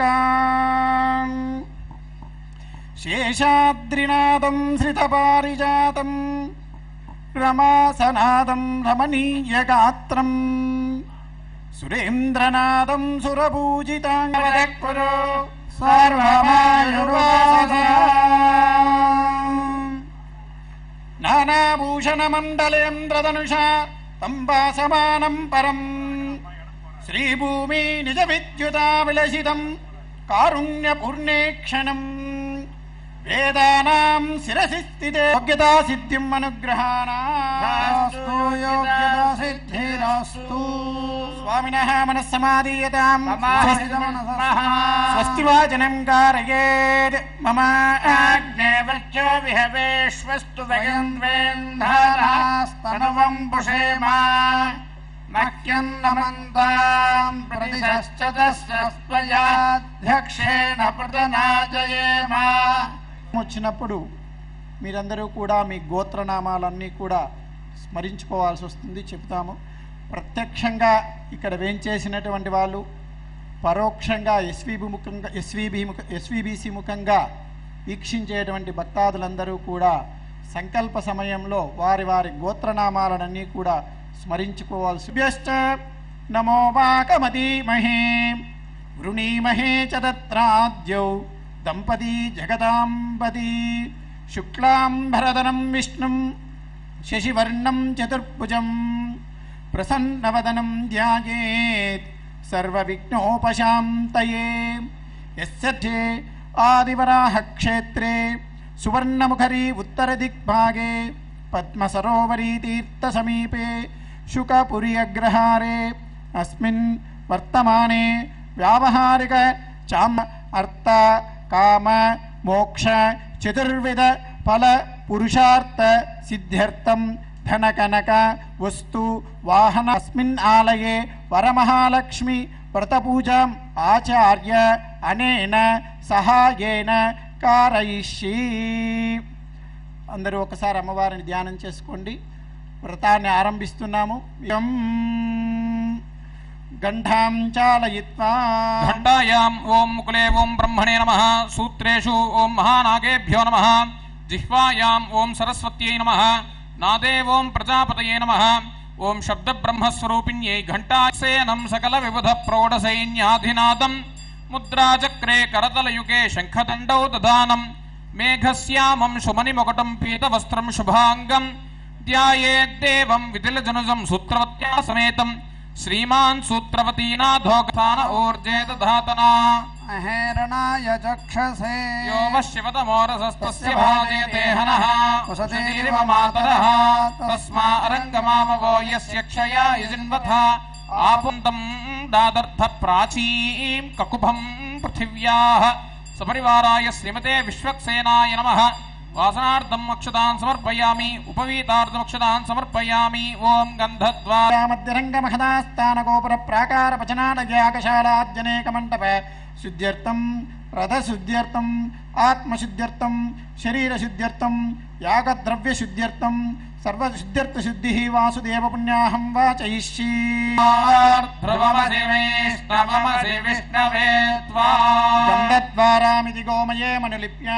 శేషాద్రినాదం శ్రితపారిజాతం రమాసనాదం రమణీయగాత్రం సురేంద్రనాదం సురపూజితాంగవదక్కురు నానాభూషణమండలేంద్రధనుషా తంబాసమానం పరం శ్రీభూమి నిజ విద్యుతా విలసితం కారుణ్యపూర్ణేక్షణం వేదానాం శిరసి స్థితే యోగ్యతా సిద్ధిం అనుగ్రహాణాస్తు యోగ్యతా సిద్ధిరస్తు స్వామినః మనస్సమాధీయతాం స్వస్తి వాచనం కారయేత్ మమ ఆజ్ఞే వృక్షో విహవేష్వస్తు వయం వేంధానాస్తనవం పుషేమా మఖ్యన్నమంతాం ప్రతిశ్చతస్వయాధ్యక్షేణ ప్రతనాజయేమా. వచ్చినప్పుడు మీరందరూ కూడా మీ గోత్రనామాలన్నీ కూడా స్మరించుకోవాల్సి వస్తుంది. చెప్తాము. ప్రత్యక్షంగా ఇక్కడ వేంచేసినటువంటి వాళ్ళు, పరోక్షంగా ఎస్వీబీసీ ముఖంగా వీక్షించేటువంటి భక్తాదులందరూ కూడా సంకల్ప సమయంలో వారి వారి గోత్రనామాలన్నీ కూడా స్మరించుకోవాల్సి. నమో వాకమదీమహే వృణీమహే చ తత్రాద్యౌ దంపతి జగదాంబతి శుక్లాంబరధరం విష్ణుం శశివర్ణం చతుర్భుజం ప్రసన్నవదనం ధ్యాయేత్ సర్వవిఘ్నోపశాంతయే. యస్య ఆదివరాహ క్షేత్రే సువర్ణముఖరీ ఉత్తరదిగ్భాగే పద్మసరోవరీ తీర్థసమీపే శుకపురి అగ్రహారే అస్మిన్ వర్తమానే వ్యావహారిక చామ అర్థ కామ మోక్ష చతుర్విధ ఫల పురుషార్థ సిద్ధ్యర్థం ధన కనక వస్తు వాహన అస్మిన్ ఆలయే వరమహాలక్ష్మి వ్రతపూజాం ఆచార్య అనేన సహాయేన కారయిష్యే. అందరూ ఒకసారి అమ్మవారిని ధ్యానం చేసుకోండి. వ్రతాన్ని ఆరంభిస్తున్నాము. గంధాం చాలయిత్వా ఘంటాయాం ఓం ముకులే ఓం బ్రహ్మణే నమః సూత్రేషు ఓం మహానాగేభ్యో నమః జిహ్వాయాం ఓం సరస్వత్యై నమః నాదే ఓం ప్రజాపతయే నమః ఓం శబ్ద బ్రహ్మస్వరూపిణ్యై ఘంటాసేనం సకల విబుధ ప్రౌఢసైన్యాధినాదం ముద్రాచక్రే కరతలయుగే శంఖదండౌ దదానం మేఘశ్యామం శుమనిముకుటం పీతవస్త్రం శుభాంగం ధ్యాయేద్దేవం వితిలజనుజం సూత్రవత్యా సమేతం శ్రీమాన్ సూత్రవతీనాథోక్తాన ఊర్జే దధాతనా అహేరణాయ చక్షసే యో వశ్యవతమోరసస్తస్య భాజయతే హనః కుసతీరివ మాతరః తస్మా అరంగమామవో యస్య క్షయా యజిన్వథ ఆపుంతం దాదర్థ ప్రాచీం కకుభం పృథివ్యాః సపరివారాయ శ్రీమతే విశ్వక్సేనాయ నమః. వాసనార్థం అక్షతాన్ సమర్పయామి, ఉపవీతార్థం అక్షతాన్ సమర్పయామి. ఓం గంధద్వార మధ్యరంగ మహదాస్థాన గోపుర ప్రాకార పచనాడయాగశాలాద్యనేక మంటప శుద్ధ్యర్థం రథశుద్ధ్యర్థం ఆత్మశుద్ధ్యర్థం శరీరశుద్ధ్యర్థం యాగద్రవ్య శుద్ధ్యర్థం సర్వశుద్ధ్యర్థ శుద్ధి వాసుదేవ పుణ్యాహం వాచయిష్యే. గంధద్వారామితి గోమయే మనులిప్యా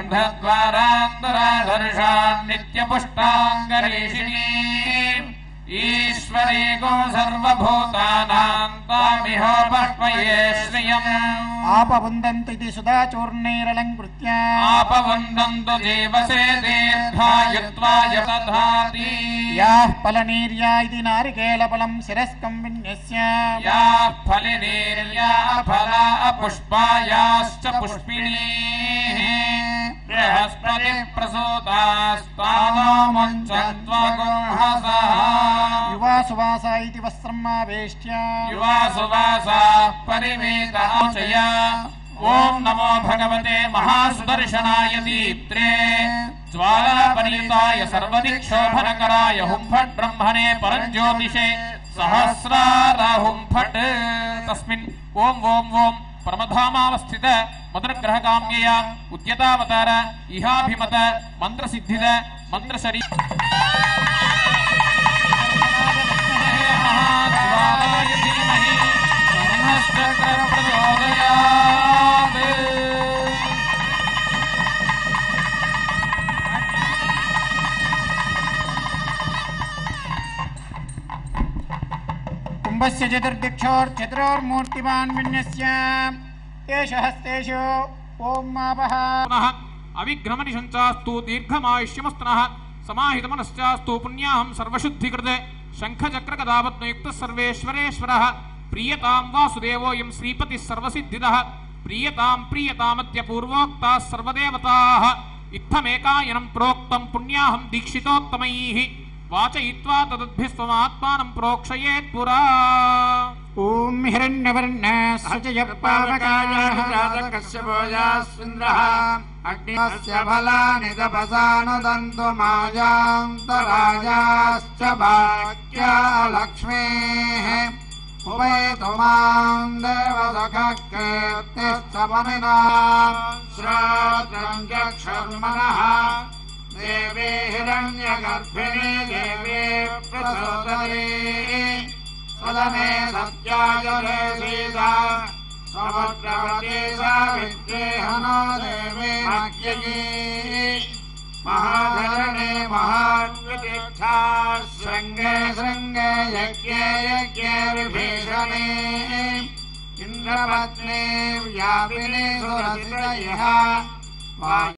నిత్యపుష్టాంగరీషిణీ ఈశ్వరీ గో సర్వభూతానాం తామిహో బాష్పయే శ్రియం. ఆపవందంతి సుధాచూర్ణైరలంకృత్య ఆపవందంతు జీవసే దీర్ఘాయుత్వాయ తథాతి. యాః ఫలనీర్యా ఇతి నారికేళఫలం శిరస్కం విన్యస్య యాః ఫలినీర్యా ఫలా పుష్పాయాశ్చ పుష్పిణీః బృహస్పతి ప్రసూతాస్తానో ముంచత్వగుంహసః. యువా సువాసా ఇతి వస్త్రం ఆవేష్ట్య యువా సువాసాః పరివేతాచయ. ఓం నమో భగవతే మహాసుదర్శనాయ దీప్త్రే జ్వాలాపనీతాయ సర్వదిక్షోభనకరాయ హుంఫట్ బ్రహ్మణే పరంజ్యోతిషే సహస్రారహుంఫట్. తస్మిన్ ఓం ఓం ఓం పరమధామావస్థిత మధురగ్రహకామ్యయ ఉద్యతావతార ఇహాభిమత మంత్రసిద్ధిద మంత్రశరీ कुंभस्य चतुर्दिक्षोर्चतुर्मूर्तिमान् विन्यस्य एष हस्तेषु ओम मापः अविघ्नमनिशंचास्तु दीर्घमायुष्यमस्तनः समाहितमनश्चास्तु पुण्याहं सर्वशुद्धिकृते शंखचक्रगदापद्मयुक्तः सर्वेश्वरेश्वरः प्रीयतां वासुदेवोऽयं श्रीपतिः सर्वसिद्धिदः प्रीयतां प्रीयतामद्य पूर्वोक्ताः सर्वदेवताः इत्थमेकायनं प्रोक्तं पुण्याहं दीक्षितोत्तमैः वाचयित्वा तदद्भिस्त्वमात्मानं प्रोक्षयेत् पुरा। ओम हिरण्यवर्णः कश्यपोजास्विन्द्रः अग्निस्य फलानि तपसानुदन्तु मायान्तराजाश्च भाग्या लक्ष्मीः उपैतु मां देवसखकीर्तिश्चपनिना श्रोत्रं चक्षुर्मनः देवी हिरण्यगर्भिणी देवी प्रचोदये सदने सत्यायुरे सीता समुद्रवती सावित्री हनो देवी मह्यगी महाधरणे महाविदीक्षा शृंगे शृंगे यज्ञे यज्ञे विभीषणे इंद्रपत्नी व्यापिनी सुरसितयः